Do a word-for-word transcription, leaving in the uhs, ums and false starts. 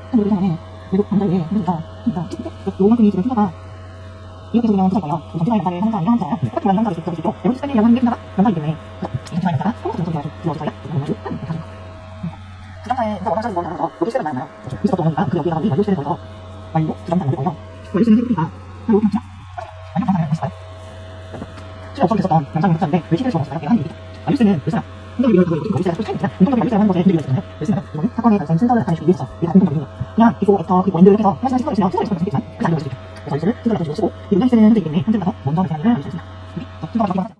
참 모르겠네. 외국 남자의 그러니까 그러니까 요만큼이 지금 순서가 이렇게 해서 그냥 순서일 거예요. 정치사의 남자를 하는 사람이 하는 사람 딱 좋아하는 남자가 있을 수 있고 에로틱 스타일이라고 하는 게 순서가 남자이기 때문에 이렇게 좋아하는 남자가 성적 정치사를 주어서 저야 부담사에 그래서 원하자는 건 하나서 여기 세는 많아요. 미스터 동원이가 그 여기에 나가는 완료 세를 더해서 완료 부담사 만들 거예요. 완료 세는 해보니까 바로 그냥 완료 부담사를 했어요. 실제 없어도 됐었던 영상을 했었는데 왜 시대를 주어봤어요? 내가 한 얘기죠. 완료 세는 왜 쓰나? 운동적인 걸 이렇게 완료 세가 또 차이입니다. 운동적인 완료 세를 하는 것에 분들이 있었잖아요. 왜 쓰냐면 이거는 사건의 발생 순서를 나타내기 위해서 이게 다 공통적인 거예요. 그냥 비포, 애프터, 그리고 엔드를 해서 하시는 순서를 쓰면 순서를 쓰면 되겠지만 그게 아닌 걸 수도 있죠. 그래서 완료 세를 순서를 나타내고 쓰고 이 운영 세는 현재 있기 때문에 현재 가서 먼저 발생하는 걸 알릴 수 있습니다. 순서가 바뀌면 하죠.